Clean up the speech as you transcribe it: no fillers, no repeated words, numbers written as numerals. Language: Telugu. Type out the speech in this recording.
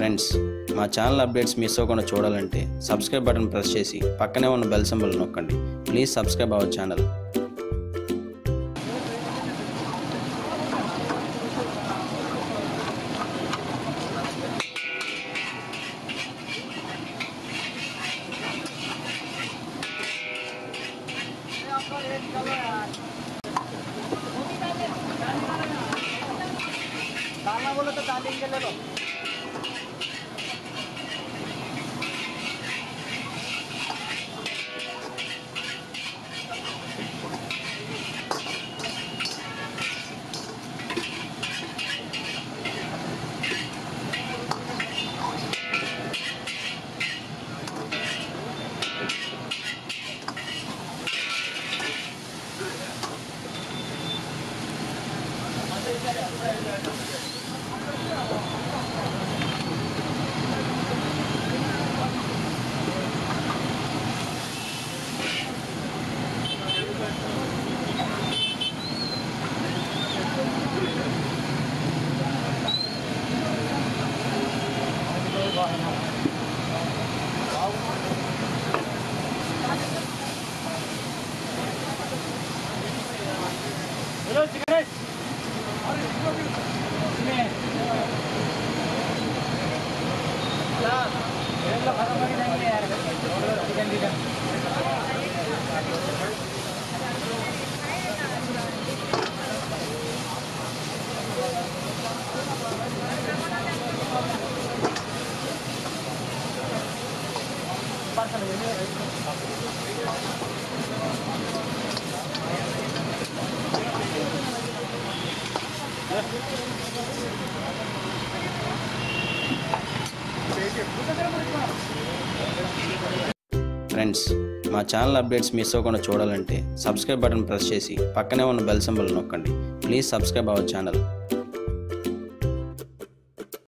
ఫ్రెండ్స్, మా ఛానల్ అప్డేట్స్ మిస్ అవ్వకుండా చూడాలంటే సబ్స్క్రైబ్ బటన్ ప్రెస్ చేసి పక్కనే ఉన్న బెల్ సింబల్ నొక్కండి. Please subscribe our channel. डालना बोलो तो डाल देंगे, ले लो। हेलो सिगरेट और इसको भी इसमें यार ये लोग खत्म कर देंगे यार चिकन चिकन ఫ్రెండ్స్, మా ఛానల్ అప్డేట్స్ మిస్ అవ్వకుండా చూడాలంటే సబ్స్క్రైబ్ బటన్ ప్రెస్ చేసి పక్కనే ఉన్న బెల్ సింబల్ నొక్కండి. Please subscribe our channel.